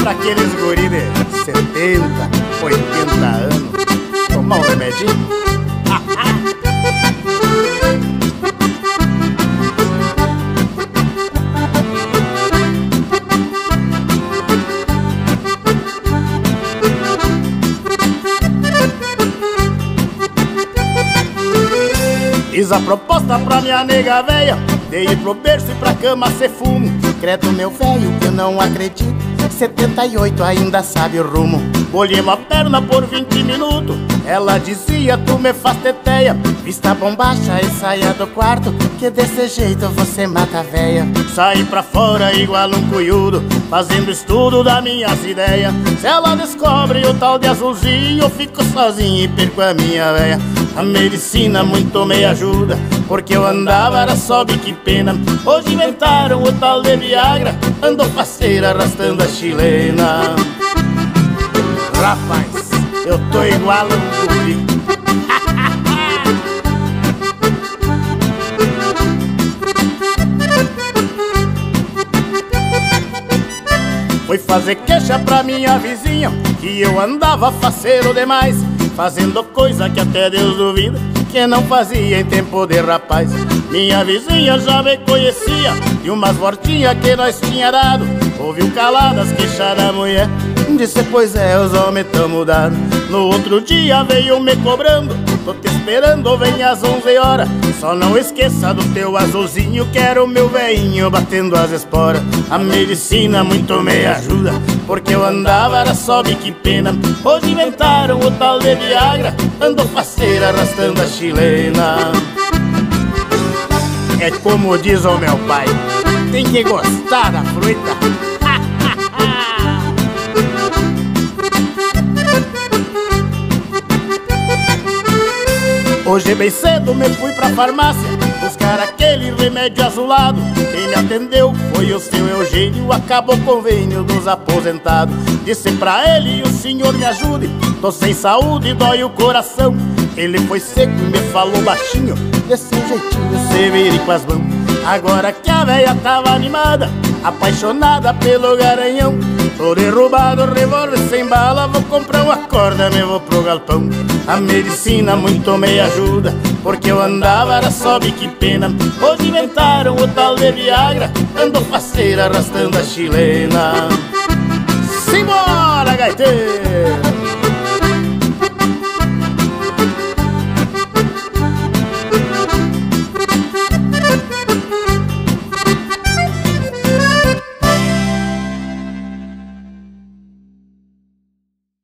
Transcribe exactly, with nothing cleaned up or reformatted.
pra aqueles guri de setenta, oitenta anos tomar um remedinho. Fiz a proposta pra minha nega véia, de ir pro berço e pra cama ser fumo. Credo meu velho que eu não acredito, setenta e oito ainda sabe o rumo. Bolhemos a perna por vinte minutos, ela dizia tu me faz teteia. Vista bombacha e saia do quarto, que desse jeito você mata a véia. Saí pra fora igual um cunhudo, fazendo estudo das minhas ideias. Se ela descobre o tal de azulzinho, eu fico sozinho e perco a minha véia. A medicina muito me ajuda, porque eu andava era só bico e pena. Hoje inventaram o tal de Viagra, ando faceira arrastando a chilena. Rapaz, eu tô igual um guri. Fui fazer queixa pra minha vizinha, que eu andava faceiro demais, fazendo coisa que até Deus duvida que não fazia em tempo de rapaz. Minha vizinha já me conhecia de umas voltinhas que nós tinha dado. Ouviu caladas queixar da mulher, disse pois é, os homens tão mudados. No outro dia veio me cobrando, tô te esperando, vem às onze horas. Só não esqueça do teu azulzinho, quero o meu veinho batendo as esporas. A medicina muito me ajuda, porque eu andava era só bico e pena. Hoje inventaram o tal de Viagra, ando faceira arrastando a chilena. É como diz o meu pai, tem que gostar da fruta. Hoje bem cedo me fui pra farmácia buscar aquele remédio azulado. Quem me atendeu foi o seu Eugênio, acabou o convênio dos aposentados. Disse pra ele, o senhor me ajude, tô sem saúde, dói o coração. Ele foi seco e me falou baixinho, desse jeitinho se vire com as mãos. Agora que a véia tava animada, apaixonada pelo garanhão, tô derrubado, revólver sem bala, vou comprar uma corda, me vou pro galpão. A medicina muito me ajuda, porque eu andava era só bico e pena. Hoje inventaram o tal de Viagra, ando faceira arrastando a chilena. Simbora, gaiteiro!